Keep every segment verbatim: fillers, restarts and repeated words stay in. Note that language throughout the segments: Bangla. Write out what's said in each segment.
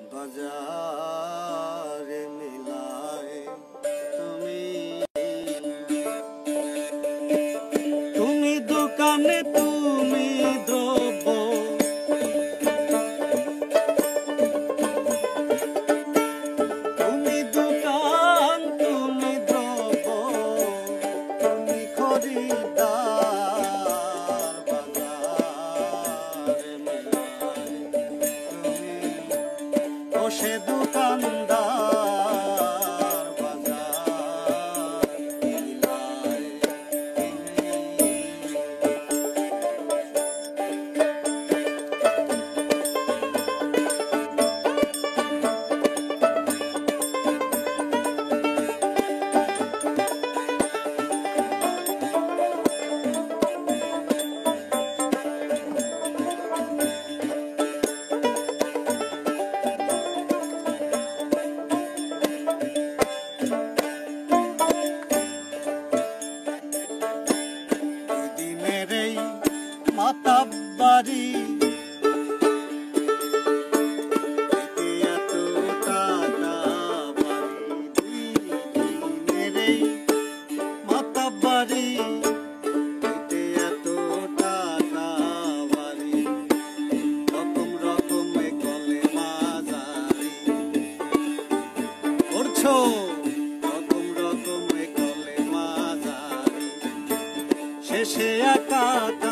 বাজারে মিলায় তুমি তুমি দোকানে তুমি দ্রব্য তুমি দোকান তুমি দ্রব্য তুমি খরিদ্দার বাজারে মিলায় তুমি বসে দোকানদার বাজার মিলায় মাতাব্বাড়ি এত টাকা বাড়ি মেরে মাতাব্বাড়ি এত টাকা বাড়ি রকম রকমে কলে মাজারি করছো রকম রকমে কলে মাজারি শেষে একাকার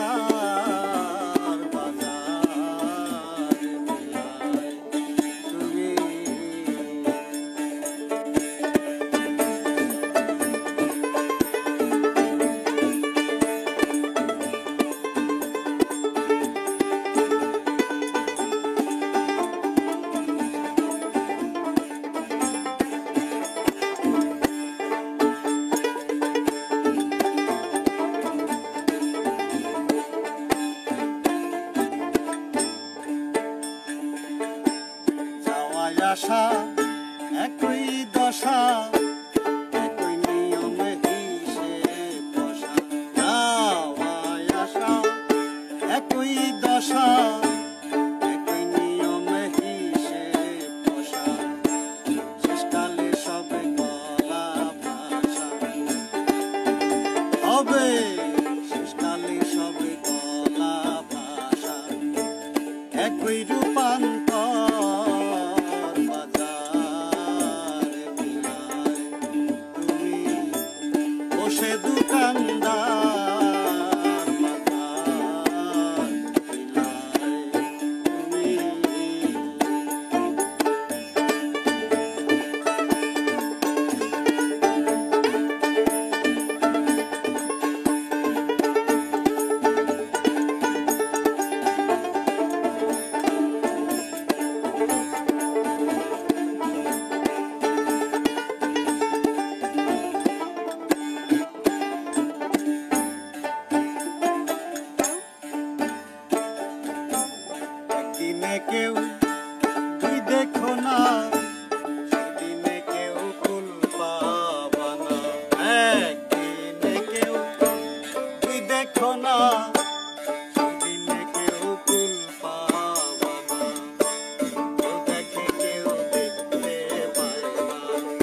আশা একই দশা একই নিয়মে হিসেব দশা যাওয়ায় আশা একই দশা একই নিয়মে হিসেব দশা শেষকালে সবে গলা ভাষা হবে শেষকালে সবে গলা ভাষা একই রূপান্তর বসে দোকানদার বাজার দিনে কেউ তুই দেখো না সেদিনে কেউ কুল পাবা না একদিনে কেউ তুই দেখো না সেদিনে কেউ কুল পাবা না কেউ দেখে কেউ দেখতে পায় না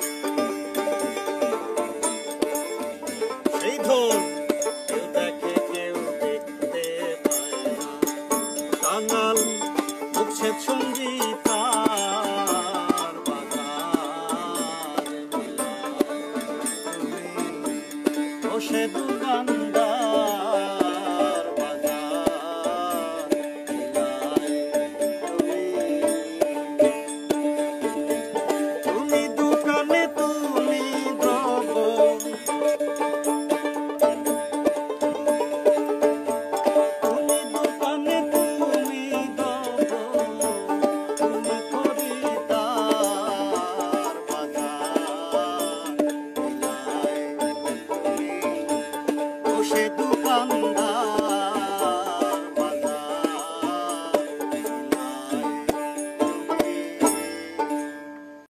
সেই ধন কেউ দেখে কেউ দেখতে পায় না কাঙাল মুখ সে সঙ্গীত